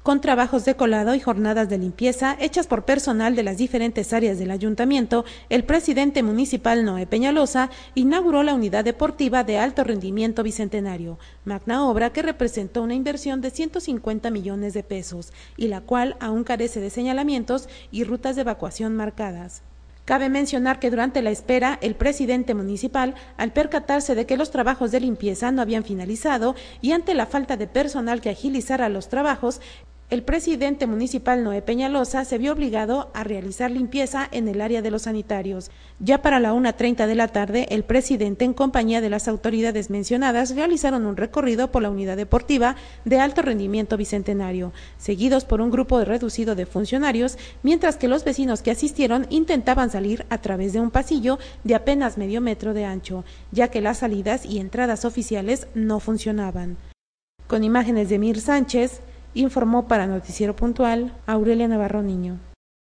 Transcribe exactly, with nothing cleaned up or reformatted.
con trabajos de colado y jornadas de limpieza hechas por personal de las diferentes áreas del ayuntamiento, el presidente municipal Noé Peñalosa inauguró la unidad deportiva de alto rendimiento Bicentenario, magna obra que representó una inversión de ciento cincuenta millones de pesos y la cual aún carece de señalamientos y rutas de evacuación marcadas. Cabe mencionar que durante la espera, el presidente municipal, al percatarse de que los trabajos de limpieza no habían finalizado y ante la falta de personal que agilizara los trabajos, el presidente municipal Noé Peñalosa se vio obligado a realizar limpieza en el área de los sanitarios. Ya para la una treinta de la tarde, el presidente, en compañía de las autoridades mencionadas, realizaron un recorrido por la unidad deportiva de alto rendimiento Bicentenario, seguidos por un grupo reducido de funcionarios, mientras que los vecinos que asistieron intentaban salir a través de un pasillo de apenas medio metro de ancho, ya que las salidas y entradas oficiales no funcionaban. Con imágenes de Mir Sánchez, informó para Noticiero Puntual Aurelia Navarro Niño.